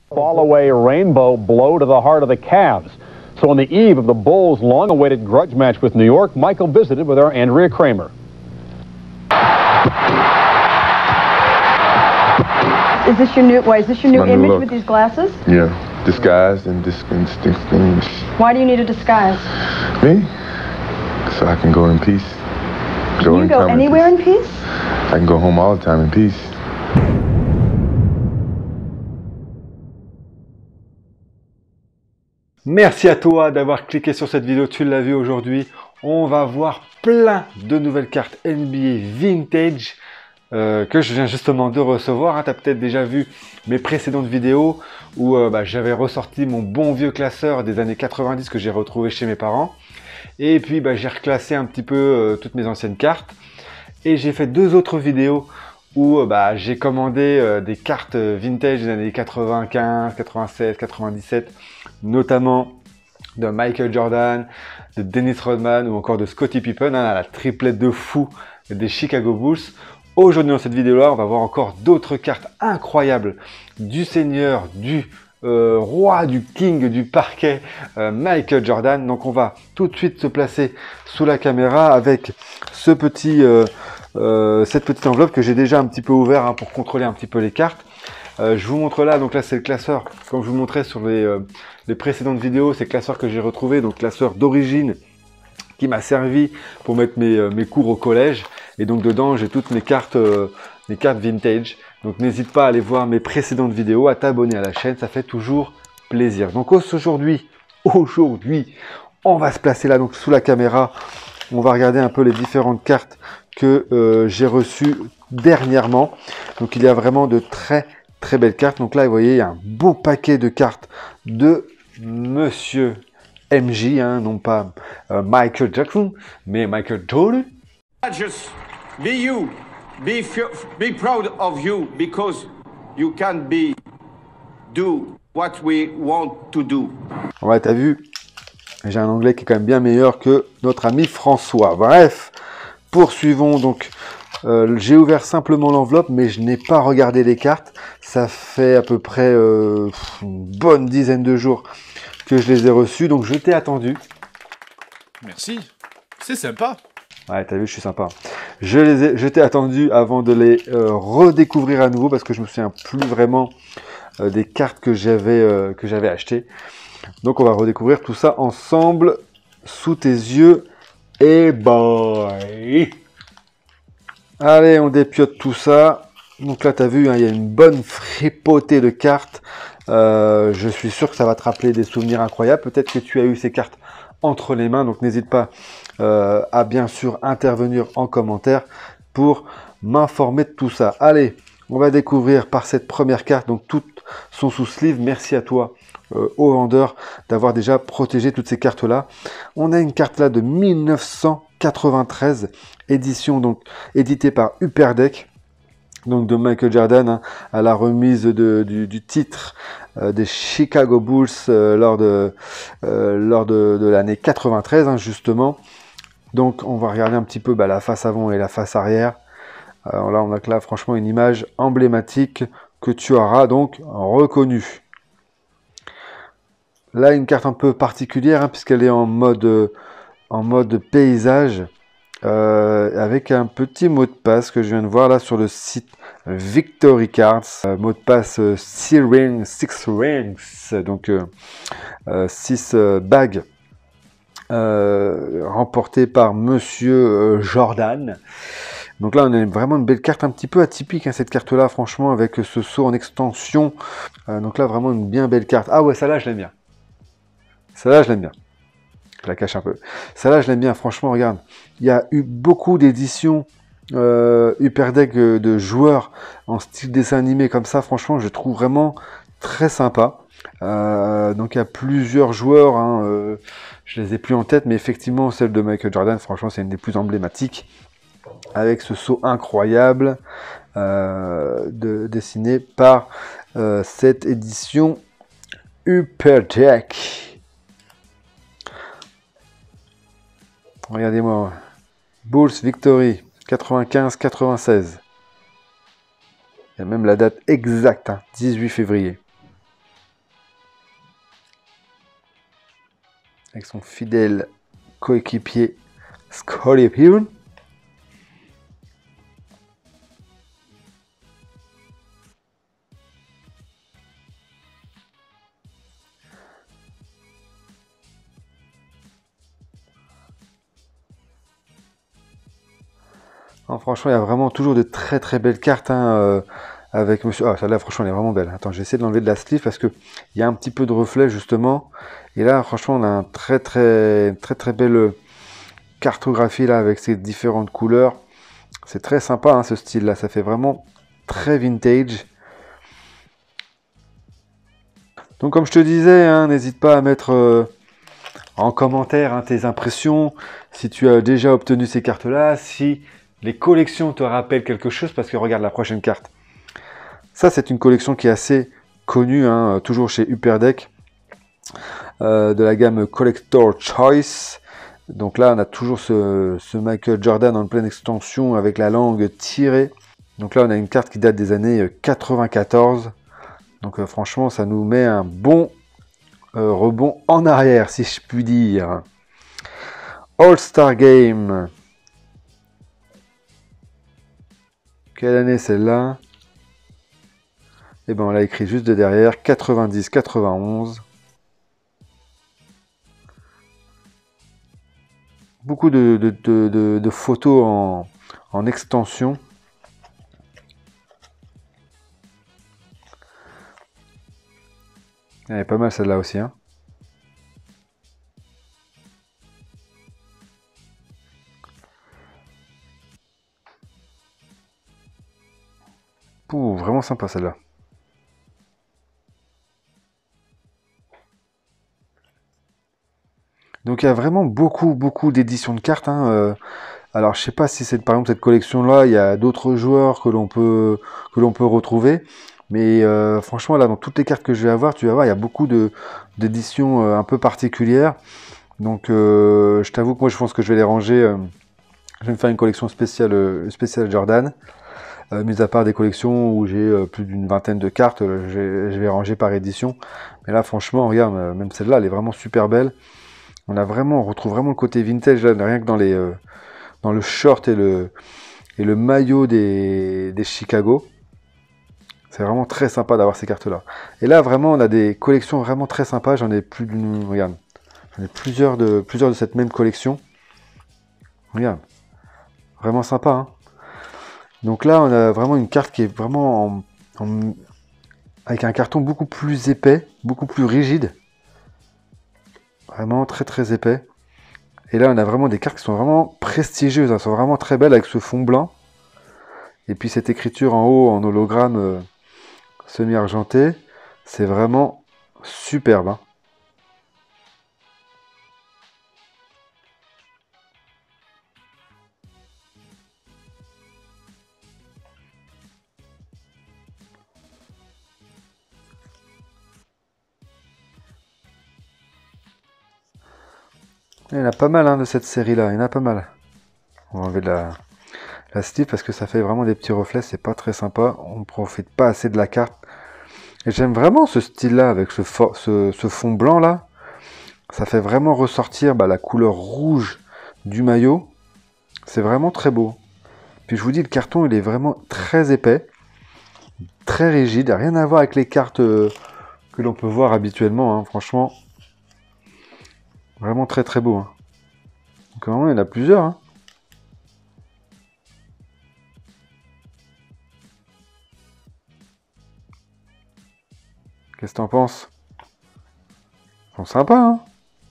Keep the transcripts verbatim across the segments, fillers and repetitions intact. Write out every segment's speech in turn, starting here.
Fall away rainbow blow to the heart of the Cavs. So on the eve of the Bulls' long-awaited grudge match with New York, Michael visited with our Andrea Kramer. Is this your new? Why is this your new My new image look. with these glasses? Yeah, disguised and dis distinguished. Why do you need a disguise? Me? So I can go in peace. Can you go anywhere in peace? I can go home all the time in peace. Merci à toi d'avoir cliqué sur cette vidéo, tu l'as vu aujourd'hui. On va voir plein de nouvelles cartes N B A Vintage euh, que je viens justement de recevoir. Hein. Tu as peut-être déjà vu mes précédentes vidéos où euh, bah, j'avais ressorti mon bon vieux classeur des années quatre-vingt-dix que j'ai retrouvé chez mes parents. Et puis bah, j'ai reclassé un petit peu euh, toutes mes anciennes cartes. Et j'ai fait deux autres vidéos où euh, bah, j'ai commandé euh, des cartes vintage des années quatre-vingt-quinze, quatre-vingt-seize, quatre-vingt-dix-sept, notamment de Michael Jordan, de Dennis Rodman ou encore de Scottie Pippen, hein, la triplette de fou des Chicago Bulls. Aujourd'hui dans cette vidéo-là, on va voir encore d'autres cartes incroyables du seigneur, du euh, roi, du king du parquet, euh, Michael Jordan. Donc on va tout de suite se placer sous la caméra avec ce petit, euh, euh, cette petite enveloppe que j'ai déjà un petit peu ouvert hein, pour contrôler un petit peu les cartes. Euh, je vous montre là, donc là c'est le classeur, comme je vous montrais sur les, euh, les précédentes vidéos, c'est le classeur que j'ai retrouvé, donc classeur d'origine qui m'a servi pour mettre mes, euh, mes cours au collège. Et donc dedans j'ai toutes mes cartes, euh, mes cartes vintage. Donc n'hésite pas à aller voir mes précédentes vidéos, à t'abonner à la chaîne, ça fait toujours plaisir. Donc aujourd'hui, aujourd'hui, on va se placer là donc sous la caméra. On va regarder un peu les différentes cartes que euh, j'ai reçues dernièrement. Donc il y a vraiment de très très belle carte. Donc là, vous voyez, il y a un beau paquet de cartes de Monsieur M J, hein, non pas euh, Michael Jackson, mais Michael Jordan. Just be you, be be proud of you because you can be do what we want to do. Ouais, t'as vu, j'ai un anglais qui est quand même bien meilleur que notre ami François. Bref, poursuivons donc. Euh, j'ai ouvert simplement l'enveloppe, mais je n'ai pas regardé les cartes. Ça fait à peu près euh, une bonne dizaine de jours que je les ai reçues, donc je t'ai attendu. Merci, c'est sympa. Ouais, t'as vu, je suis sympa. Je les ai, je t'ai attendu avant de les euh, redécouvrir à nouveau parce que je me souviens plus vraiment euh, des cartes que j'avais euh, que j'avais achetées. Donc on va redécouvrir tout ça ensemble sous tes yeux. Et boy. Allez, on dépiote tout ça. Donc là, tu as vu, hein, il y a une bonne fripotée de cartes. Euh, je suis sûr que ça va te rappeler des souvenirs incroyables. Peut-être que tu as eu ces cartes entre les mains. Donc n'hésite pas euh, à bien sûr intervenir en commentaire pour m'informer de tout ça. Allez, on va découvrir par cette première carte. Donc toutes sont sous sleeve. Merci à toi, euh, au vendeur, d'avoir déjà protégé toutes ces cartes-là. On a une carte là de mille neuf cent quatre-vingt-treize, édition donc éditée par Upper Deck, donc de Michael Jordan, hein, à la remise de, du, du titre euh, des Chicago Bulls euh, lors de, euh, lors de, de l'année quatre-vingt-treize, hein, justement. Donc on va regarder un petit peu bah, la face avant et la face arrière. Alors là on a que là franchement une image emblématique que tu auras donc reconnue. Là une carte un peu particulière hein, puisqu'elle est en mode euh, en mode paysage euh, avec un petit mot de passe que je viens de voir là sur le site Victory Cards, euh, mot de passe euh, six rings, six rings, donc euh, euh, six euh, bagues euh, remportées par Monsieur euh, Jordan. Donc là on a vraiment une belle carte un petit peu atypique hein, cette carte là franchement avec ce saut en extension. Euh, donc là vraiment une bien belle carte. Ah ouais, celle-là je l'aime bien. Celle-là je l'aime bien. Je la cache un peu. Celle-là, je l'aime bien. Franchement, regarde. Il y a eu beaucoup d'éditions euh, Upper Deck euh, de joueurs en style dessin animé comme ça. Franchement, je trouve vraiment très sympa. Euh, donc, il y a plusieurs joueurs. Hein, euh, je les ai plus en tête, mais effectivement, celle de Michael Jordan, franchement, c'est une des plus emblématiques. Avec ce saut incroyable euh, de, dessiné par euh, cette édition Upper Deck. Regardez-moi, Bulls Victory quatre-vingt-quinze quatre-vingt-seize. Il y a même la date exacte, hein, dix-huit février. avec son fidèle coéquipier Scottie Pippen. Non, franchement, il y a vraiment toujours de très très belles cartes hein, euh, avec monsieur. Ah, celle-là, franchement, elle est vraiment belle. Attends, je vais essayer de l'enlever de la sleeve parce que il y a un petit peu de reflet justement. Et là, franchement, on a un très très très très belle cartographie là avec ces différentes couleurs. C'est très sympa hein, ce style-là. Ça fait vraiment très vintage. Donc, comme je te disais, hein, n'hésite pas à mettre euh, en commentaire hein, tes impressions. Si tu as déjà obtenu ces cartes-là, si les collections te rappellent quelque chose, parce que regarde la prochaine carte. Ça, c'est une collection qui est assez connue, hein, toujours chez Upper Deck, euh, de la gamme Collector Choice. Donc là, on a toujours ce, ce Michael Jordan en pleine extension avec la langue tirée. Donc là, on a une carte qui date des années quatre-vingt-quatorze. Donc euh, franchement, ça nous met un bon euh, rebond en arrière, si je puis dire. All-Star Game. Quelle année celle-là? Eh bien, on l'a écrit juste de derrière, quatre-vingt-dix quatre-vingt-onze. Beaucoup de, de, de, de, de photos en, en extension. Elle est pas mal celle-là aussi. Hein. Pouh, vraiment sympa celle-là. Donc il y a vraiment beaucoup, beaucoup d'éditions de cartes. Hein. Euh, alors je sais pas si c'est par exemple cette collection-là, il y a d'autres joueurs que l'on peut que l'on peut retrouver. Mais euh, franchement là, dans toutes les cartes que je vais avoir, tu vas voir, il y a beaucoup de d'éditions euh, un peu particulières. Donc euh, je t'avoue que moi je pense que je vais les ranger. Euh, je vais me faire une collection spéciale, euh, spéciale Jordan. Euh, mis à part des collections où j'ai euh, plus d'une vingtaine de cartes, euh, je, je vais ranger par édition. Mais là, franchement, regarde, euh, même celle-là, elle est vraiment super belle. On a vraiment, on retrouve vraiment le côté vintage, là, rien que dans les, euh, dans le short et le, et le maillot des, des Chicago. C'est vraiment très sympa d'avoir ces cartes-là. Et là, vraiment, on a des collections vraiment très sympas. J'en ai plus d'une, regarde, j'en ai plusieurs de, plusieurs de cette même collection. Regarde, vraiment sympa, hein. Donc là, on a vraiment une carte qui est vraiment en, en, avec un carton beaucoup plus épais, beaucoup plus rigide. Vraiment très très épais. Et là, on a vraiment des cartes qui sont vraiment prestigieuses. Elles sont vraiment très belles avec ce fond blanc. Et puis cette écriture en haut en hologramme euh, semi-argenté. C'est vraiment superbe. Hein. Il y en a pas mal hein, de cette série-là, il y en a pas mal. On va enlever de la, la sleeve parce que ça fait vraiment des petits reflets, c'est pas très sympa. On ne profite pas assez de la carte. Et j'aime vraiment ce style-là avec ce, ce, ce fond blanc-là. Ça fait vraiment ressortir bah, la couleur rouge du maillot. C'est vraiment très beau. Puis je vous dis, le carton, il est vraiment très épais, très rigide. Rien à voir avec les cartes euh, que l'on peut voir habituellement, hein, franchement. Vraiment très très beau. Hein. Donc vraiment, il y en a plusieurs. Hein. Qu'est-ce que t'en penses? Ils sont sympas, hein.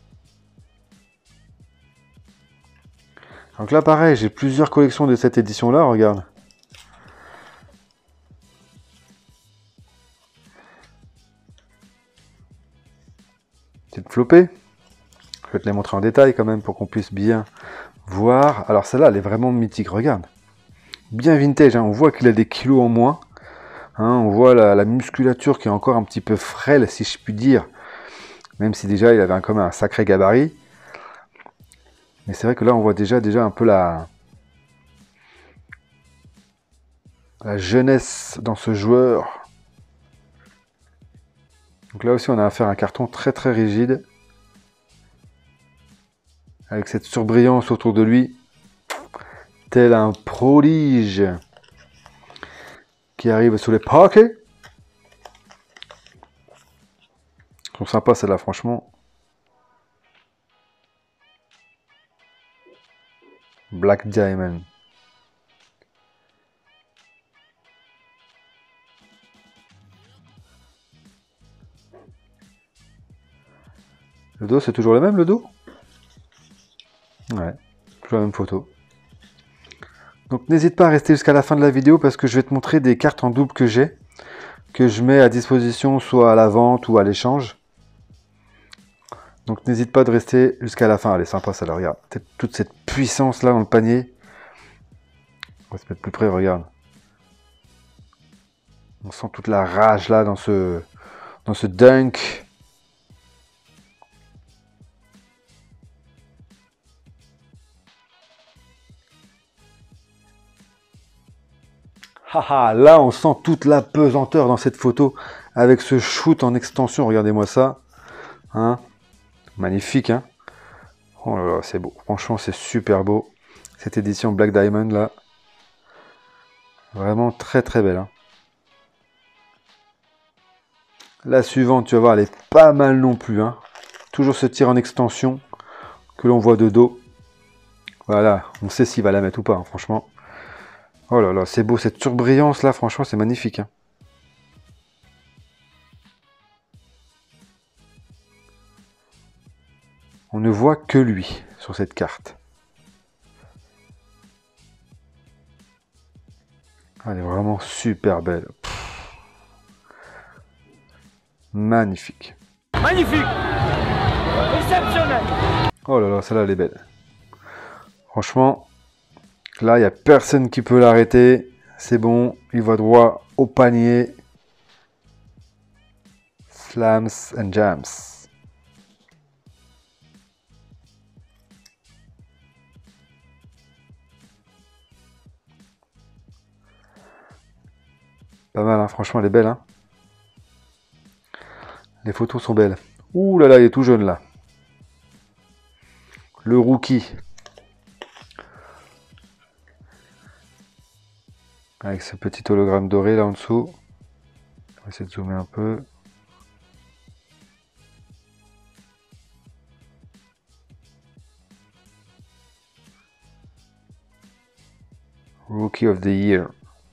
Donc là, pareil, j'ai plusieurs collections de cette édition-là, regarde. Petite flopée. Je vais te les montrer en détail quand même pour qu'on puisse bien voir. Alors celle-là, elle est vraiment mythique, regarde. Bien vintage, hein. On voit qu'il a des kilos en moins. Hein, on voit la, la musculature qui est encore un petit peu frêle, si je puis dire. Même si déjà, il avait un, comme un sacré gabarit. Mais c'est vrai que là, on voit déjà, déjà un peu la, la jeunesse dans ce joueur. Donc là aussi, on a affaire à un carton très très rigide. avec cette surbrillance autour de lui, tel un prodige qui arrive sous les parquets. Ils sont sympas celles-là, franchement. Black Diamond. Le dos, c'est toujours le même, le dos? Ouais, toujours la même photo. Donc n'hésite pas à rester jusqu'à la fin de la vidéo parce que je vais te montrer des cartes en double que j'ai, que je mets à disposition soit à la vente ou à l'échange. Donc n'hésite pas de rester jusqu'à la fin. Elle est sympa ça, là, regarde. Toute cette puissance là dans le panier. On va se mettre plus près, regarde. On sent toute la rage là dans ce, dans ce dunk. Haha, là on sent toute la pesanteur dans cette photo avec ce shoot en extension. Regardez-moi ça. Hein, magnifique, hein. Oh là là, c'est beau. Franchement, c'est super beau. Cette édition Black Diamond là. Vraiment très très belle. Hein. La suivante, tu vas voir, elle est pas mal non plus. Hein. Toujours ce tir en extension que l'on voit de dos. Voilà, on sait s'il va la mettre ou pas, hein, franchement. Oh là là, c'est beau, cette surbrillance là, franchement, c'est magnifique. Hein. On ne voit que lui sur cette carte. Elle est vraiment super belle. Pff. Magnifique. Magnifique. Exceptionnel. Oh là là, celle-là, elle est belle. Franchement, là, il n'y a personne qui peut l'arrêter. C'est bon, il va droit au panier. Slams and jams. Pas mal, hein. Franchement, elle est belle. Hein. Les photos sont belles. Ouh là là, il est tout jeune là. Le rookie. Avec ce petit hologramme doré là en dessous. On va essayer de zoomer un peu. Rookie of the Year.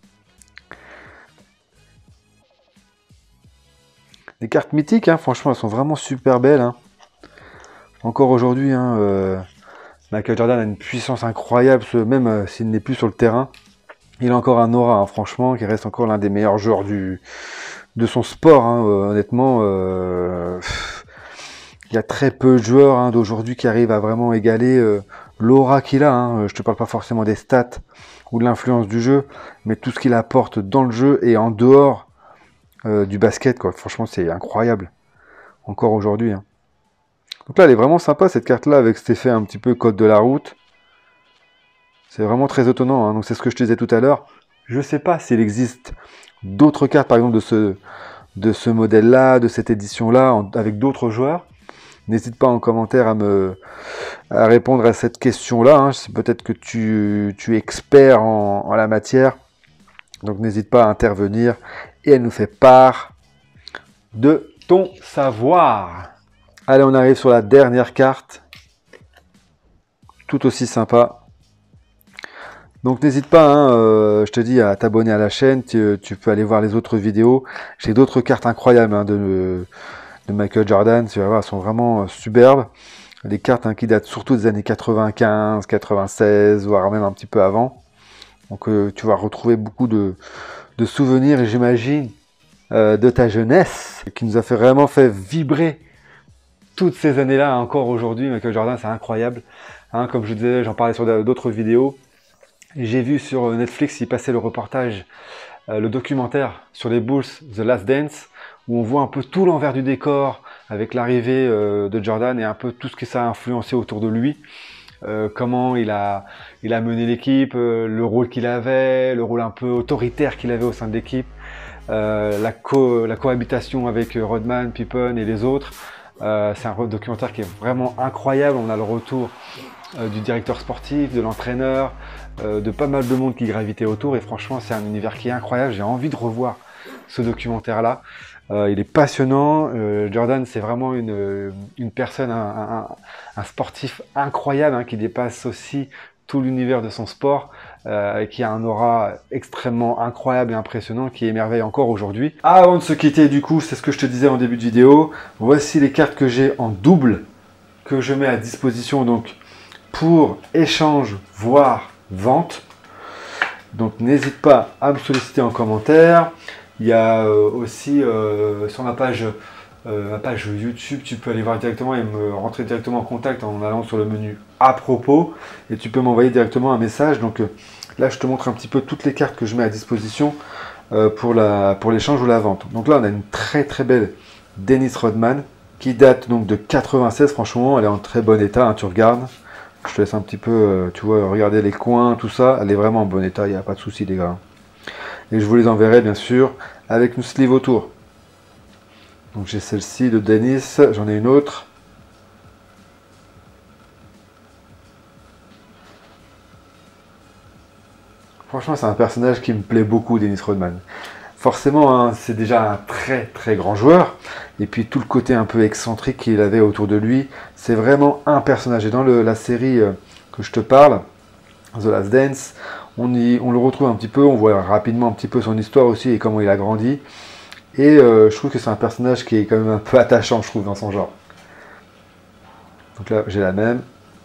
Les cartes mythiques, hein, franchement, elles sont vraiment super belles. Hein. Encore aujourd'hui, hein, euh, Michael Jordan a une puissance incroyable, même euh, s'il n'est plus sur le terrain. Il a encore un aura, hein, franchement, qui reste encore l'un des meilleurs joueurs du, de son sport. Hein, euh, honnêtement, euh, il y a très peu de joueurs hein, d'aujourd'hui qui arrivent à vraiment égaler euh, l'aura qu'il a. Hein. Je te parle pas forcément des stats ou de l'influence du jeu, mais tout ce qu'il apporte dans le jeu et en dehors euh, du basket. Quoi. Franchement, c'est incroyable. Encore aujourd'hui. Hein. Donc là, elle est vraiment sympa, cette carte-là, avec cet effet un petit peu code de la route. C'est vraiment très étonnant, hein. Donc c'est ce que je te disais tout à l'heure. Je ne sais pas s'il existe d'autres cartes, par exemple, de ce, de ce modèle-là, de cette édition-là, avec d'autres joueurs. N'hésite pas en commentaire à me à répondre à cette question-là. Hein. Peut-être que tu, tu es expert en, en la matière. Donc n'hésite pas à intervenir. Et elle nous fait part de ton savoir. Allez, on arrive sur la dernière carte. Tout aussi sympa. Donc n'hésite pas, hein, euh, je te dis, à t'abonner à la chaîne, tu, tu peux aller voir les autres vidéos. J'ai d'autres cartes incroyables hein, de, de Michael Jordan, tu vas voir, elles sont vraiment euh, superbes. Des cartes hein, qui datent surtout des années quatre-vingt-quinze, quatre-vingt-seize, voire même un petit peu avant. Donc euh, tu vas retrouver beaucoup de, de souvenirs, et j'imagine, euh, de ta jeunesse, qui nous a fait vraiment fait vibrer toutes ces années-là, encore aujourd'hui. Michael Jordan, c'est incroyable. Hein, comme je disais, j'en parlais sur d'autres vidéos. J'ai vu sur Netflix, il passait le reportage, euh, le documentaire sur les Bulls, The Last Dance, où on voit un peu tout l'envers du décor avec l'arrivée euh, de Jordan et un peu tout ce que ça a influencé autour de lui. Euh, comment il a, il a mené l'équipe, euh, le rôle qu'il avait, le rôle un peu autoritaire qu'il avait au sein de l'équipe, euh, la, co la cohabitation avec Rodman, Pippen et les autres. Euh, c'est un documentaire qui est vraiment incroyable. On a le retour euh, du directeur sportif, de l'entraîneur, euh, de pas mal de monde qui gravitait autour. Et franchement, c'est un univers qui est incroyable. J'ai envie de revoir ce documentaire-là. Euh, il est passionnant. Euh, Jordan, c'est vraiment une, une personne, un, un, un sportif incroyable hein, qui dépasse aussi tout l'univers de son sport, euh, qui a un aura extrêmement incroyable et impressionnant qui émerveille encore aujourd'hui. Avant de se quitter, du coup, c'est ce que je te disais en début de vidéo. Voici les cartes que j'ai en double, que je mets à disposition donc pour échange, voire vente. Donc n'hésite pas à me solliciter en commentaire. Il y a euh, aussi euh, sur ma page, euh, ma page YouTube, tu peux aller voir directement et me rentrer directement en contact en allant sur le menu à propos et tu peux m'envoyer directement un message. Donc euh, là, je te montre un petit peu toutes les cartes que je mets à disposition euh, pour la, pour l'échange ou la vente. Donc là, on a une très très belle Dennis Rodman qui date donc de quatre-vingt-seize. Franchement, elle est en très bon état. Hein, tu regardes, je te laisse un petit peu, euh, tu vois, regarder les coins, tout ça. Elle est vraiment en bon état. Il n'y a pas de souci, les gars. Et je vous les enverrai bien sûr avec une sleeve autour. Donc j'ai celle-ci de Dennis, j'en ai une autre. Franchement, c'est un personnage qui me plaît beaucoup, Dennis Rodman. Forcément, hein, c'est déjà un très très grand joueur. Et puis tout le côté un peu excentrique qu'il avait autour de lui, c'est vraiment un personnage. Et dans le, la série euh, que je te parle, The Last Dance, on, y, on le retrouve un petit peu, on voit rapidement un petit peu son histoire aussi et comment il a grandi. Et euh, je trouve que c'est un personnage qui est quand même un peu attachant, je trouve, dans son genre. Donc là, j'ai la même.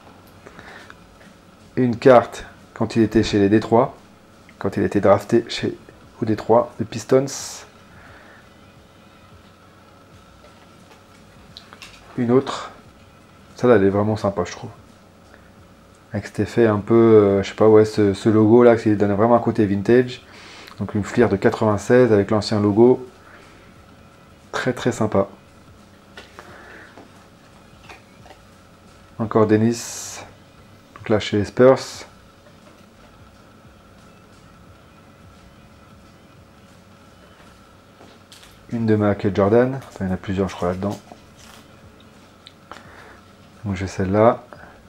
Une carte quand il était chez les Détroits, quand il était drafté chez au Détroit, les Pistons. Une autre. Celle-là, elle est vraiment sympa, je trouve. Avec cet effet un peu, euh, je sais pas, ouais, ce, ce logo là, qui donne vraiment un côté vintage. Donc une Fleer de quatre-vingt-seize avec l'ancien logo. Très très sympa. Encore Dennis. Donc là chez les Spurs. Une de Michael Jordan. Enfin, il y en a plusieurs je crois là-dedans. Donc j'ai celle-là.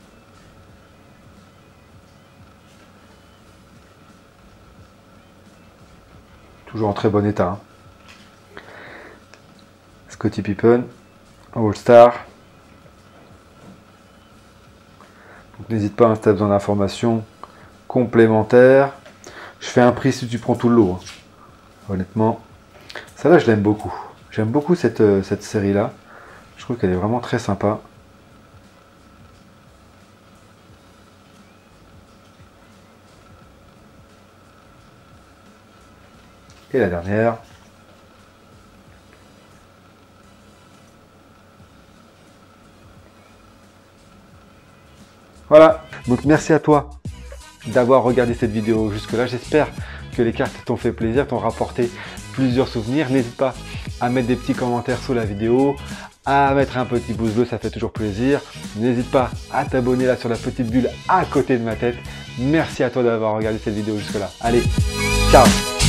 Toujours en très bon état. Hein. Scottie Pippen, All-Star. N'hésite pas, hein, si tu as besoin d'informations complémentaires. Je fais un prix si tu prends tout le lot. Hein. Honnêtement, celle-là, je l'aime beaucoup. J'aime beaucoup cette, euh, cette série-là. Je trouve qu'elle est vraiment très sympa. Et la dernière. Voilà, donc merci à toi d'avoir regardé cette vidéo jusque là. J'espère que les cartes t'ont fait plaisir, t'ont rapporté plusieurs souvenirs. N'hésite pas à mettre des petits commentaires sous la vidéo, à mettre un petit pouce bleu, ça fait toujours plaisir. N'hésite pas à t'abonner là sur la petite bulle à côté de ma tête. Merci à toi d'avoir regardé cette vidéo jusque là. Allez, ciao!